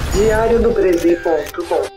diariodobresi.com.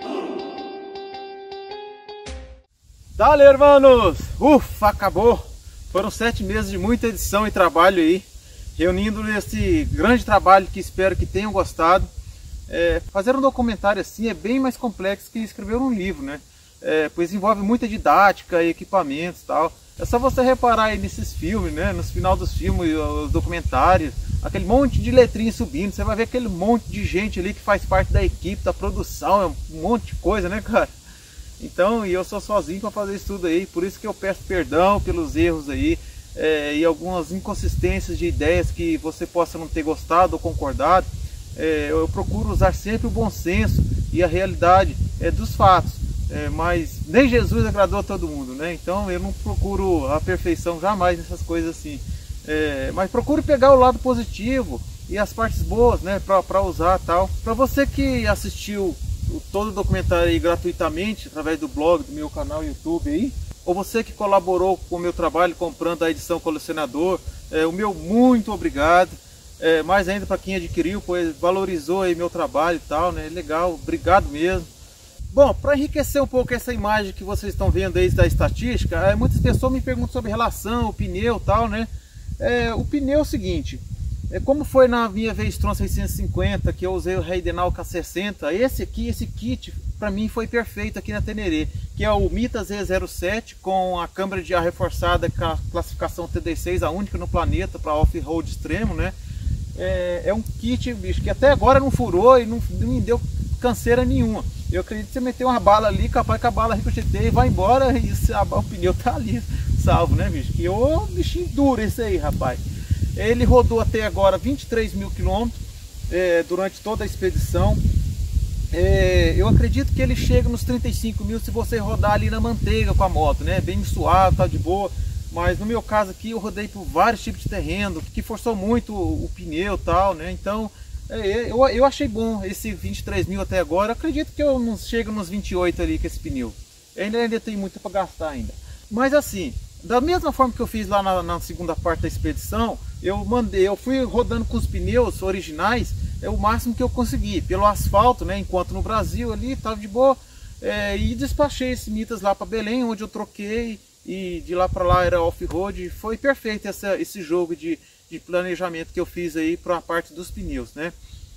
Dale, hermanos! Ufa, acabou! Foram 7 meses de muita edição e trabalho aí, reunindo esse grande trabalho que espero que tenham gostado. Fazer um documentário assim é bem mais complexo que escrever um livro, né? Pois envolve muita didática e equipamentos e tal. É só você reparar aí nesses filmes, né? No final dos filmes, os documentários, aquele monte de letrinha subindo, você vai ver aquele monte de gente ali que faz parte da equipe, da produção, é um monte de coisa, né, cara? Então, e eu sou sozinho para fazer isso tudo aí, por isso que eu peço perdão pelos erros aí e algumas inconsistências de ideias que você possa não ter gostado ou concordado. Eu procuro usar sempre o bom senso e a realidade dos fatos, mas nem Jesus agradou a todo mundo, né? Então eu não procuro a perfeição jamais nessas coisas assim, mas procuro pegar o lado positivo e as partes boas, né, para usar tal. Para você que assistiu todo o documentário aí gratuitamente através do blog, do meu canal YouTube aí, ou você que colaborou com o meu trabalho comprando a edição colecionador, o meu muito obrigado. Mais ainda para quem adquiriu, pois valorizou aí meu trabalho e tal, né? Legal, obrigado mesmo. Bom, para enriquecer um pouco essa imagem que vocês estão vendo aí da estatística, muitas pessoas me perguntam sobre relação, o pneu e tal, né? O pneu é o seguinte, como foi na minha V-Strom 650, que eu usei o Heidenau K60, esse kit para mim foi perfeito aqui na Teneré, que é o Mita Z07 com a câmara de ar reforçada com a classificação TD6, a única no planeta para off-road extremo, né? É um kit, bicho, que até agora não furou e não me deu canseira nenhuma. Eu acredito que você meter uma bala ali, capaz que a bala ricocheteia e vai embora e o pneu tá ali salvo, né, bicho? Que ô bichinho duro esse aí, rapaz. Ele rodou até agora 23 mil quilômetros durante toda a expedição. Eu acredito que ele chega nos 35 mil se você rodar ali na manteiga com a moto, né? Bem suave, tá de boa. Mas no meu caso aqui eu rodei por vários tipos de terreno, que forçou muito o pneu e tal, né? Então eu achei bom esse 23 mil até agora. Eu acredito que eu não chego nos 28 ali com esse pneu. Ainda tem muito para gastar ainda. Mas assim, da mesma forma que eu fiz lá na segunda parte da expedição, eu fui rodando com os pneus originais, o máximo que eu consegui, pelo asfalto, né? Enquanto no Brasil ali estava de boa, e despachei esse Mitas lá para Belém, onde eu troquei, e de lá para lá era off-road. Foi perfeito esse jogo de planejamento que eu fiz aí para a parte dos pneus, né?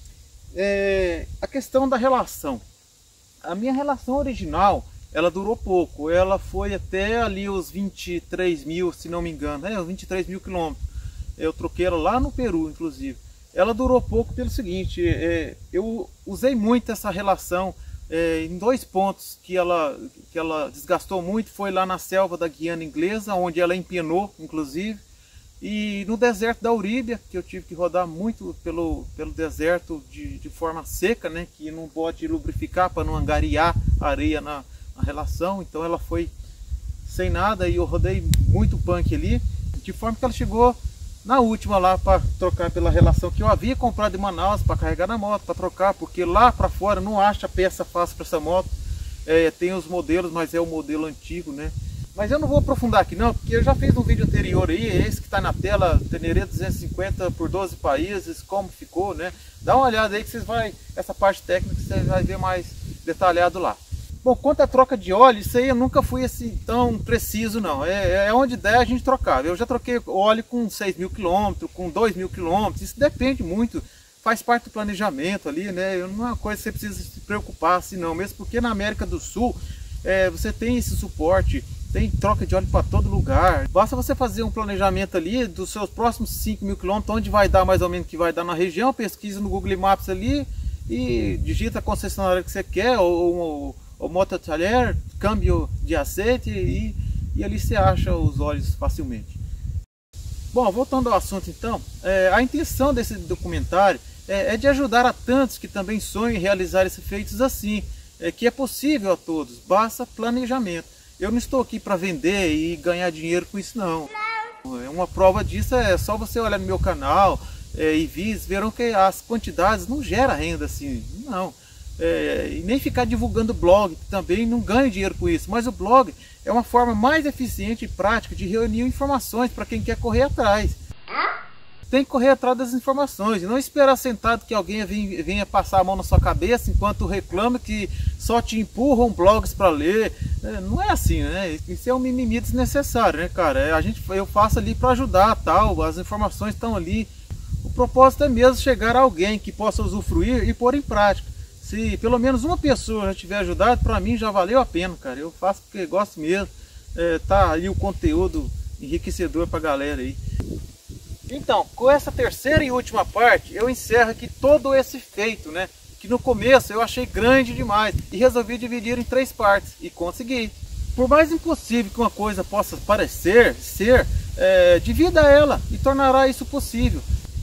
A questão da relação, a minha relação original, ela durou pouco, ela foi até ali os 23 mil, se não me engano, os 23 mil quilômetros. Eu troquei ela lá no Peru, inclusive. Ela durou pouco pelo seguinte, eu usei muito essa relação em 2 pontos que ela desgastou muito. Foi lá na selva da Guiana Inglesa, onde ela empenou, inclusive, e no deserto da Uríbia, que eu tive que rodar muito pelo deserto de forma seca, né, que não pode lubrificar para não angariar areia na relação. Então ela foi sem nada e eu rodei muito punk ali, de forma que ela chegou na última lá para trocar pela relação que eu havia comprado em Manaus para carregar na moto, para trocar, porque lá para fora não acha peça fácil para essa moto. Tem os modelos, mas é o modelo antigo, né? Mas eu não vou aprofundar aqui não, porque eu já fiz um vídeo anterior aí, esse que está na tela, Teneré 250 por 12 países, como ficou, né? Dá uma olhada aí que vocês essa parte técnica você vai ver mais detalhado lá. Bom, quanto à troca de óleo, isso aí eu nunca fui assim tão preciso não, onde der a gente trocava. Eu já troquei óleo com 6 mil quilômetros, com 2 mil quilômetros, isso depende muito, faz parte do planejamento ali, né? Não é uma coisa que você precisa se preocupar assim não, mesmo porque na América do Sul você tem esse suporte, tem troca de óleo para todo lugar. Basta você fazer um planejamento ali dos seus próximos 5 mil quilômetros, onde vai dar mais ou menos que vai dar na região, pesquisa no Google Maps ali e digita a concessionária que você quer, ou mototaller, câmbio de azeite, e ali você acha os óleos facilmente. Bom, voltando ao assunto então, a intenção desse documentário é de ajudar a tantos que também sonham em realizar esses feitos assim, que é possível a todos, basta planejamento. Eu não estou aqui para vender e ganhar dinheiro com isso não. Uma prova disso é só você olhar no meu canal e verão que as quantidades não geram renda assim, não. E nem ficar divulgando blog, que também não ganha dinheiro com isso, mas o blog é uma forma mais eficiente e prática de reunir informações para quem quer correr atrás. tem que correr atrás das informações e não esperar sentado que alguém venha passar a mão na sua cabeça enquanto reclama que só te empurram blogs para ler. Não é assim, né? Isso é um mimimi desnecessário, né, cara? Eu faço ali para ajudar, tal, as informações estão ali. O propósito é mesmo chegar a alguém que possa usufruir e pôr em prática. Se pelo menos uma pessoa já tiver ajudado, para mim já valeu a pena, cara. Eu faço porque gosto mesmo. Tá ali o conteúdo enriquecedor para a galera aí. Então, com essa terceira e última parte, eu encerro aqui todo esse feito, né? Que no começo eu achei grande demais e resolvi dividir em 3 partes e consegui. Por mais impossível que uma coisa possa parecer ser, divida ela e tornará isso possível.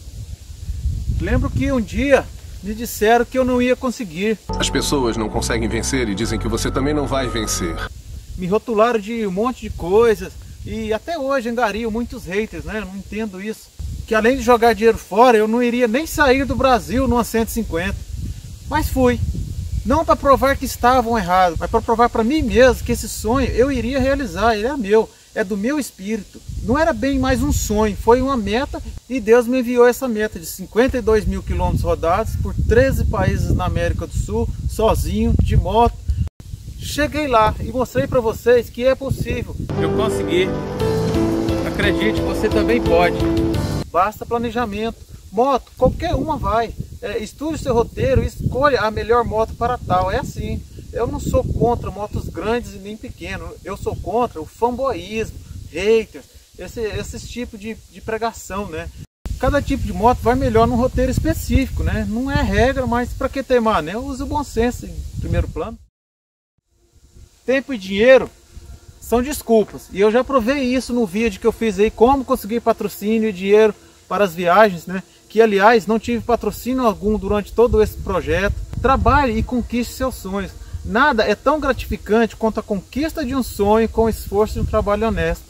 Lembro que um dia me disseram que eu não ia conseguir. As pessoas não conseguem vencer e dizem que você também não vai vencer. Me rotularam de um monte de coisas e até hoje angario muitos haters, né? Eu não entendo isso. Que além de jogar dinheiro fora, eu não iria nem sair do Brasil numa 150. Mas fui. Não para provar que estavam errados, mas para provar para mim mesmo que esse sonho eu iria realizar. Ele é meu, é do meu espírito. Não era bem mais um sonho, foi uma meta e Deus me enviou essa meta de 52 mil quilômetros rodados por 13 países na América do Sul, sozinho, de moto. Cheguei lá e mostrei para vocês que é possível. Eu consegui. Acredite, você também pode. Basta planejamento. Moto, qualquer uma vai. Estude o seu roteiro e escolha a melhor moto para tal. É assim. Eu não sou contra motos grandes e nem pequenas. Eu sou contra o fanboísmo, haters, esses tipos de pregação, né? Cada tipo de moto vai melhor num roteiro específico, né? Não é regra, mas para que teimar, né? Eu uso o bom senso em primeiro plano. Tempo e dinheiro são desculpas. E eu já provei isso no vídeo que eu fiz aí, como conseguir patrocínio e dinheiro para as viagens, né? Que aliás não tive patrocínio algum durante todo esse projeto. Trabalhe e conquiste seus sonhos. Nada é tão gratificante quanto a conquista de um sonho com o esforço de um trabalho honesto.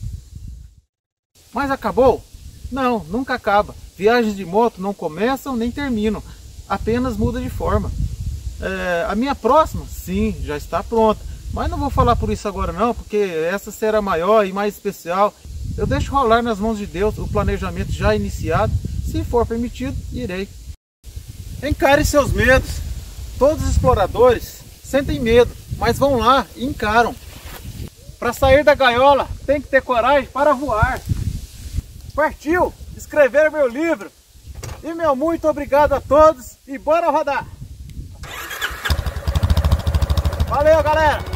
Mas acabou? Não, nunca acaba. Viagens de moto não começam nem terminam, apenas muda de forma. A minha próxima, sim, já está pronta. Mas não vou falar por isso agora não, porque essa será maior e mais especial. Eu deixo rolar nas mãos de Deus o planejamento já iniciado. Se for permitido, irei. Encare seus medos. Todos os exploradores sentem medo, mas vão lá e encaram. Para sair da gaiola, tem que ter coragem para voar. Partiu! Escrever meu livro. E meu muito obrigado a todos e bora rodar! Valeu, galera!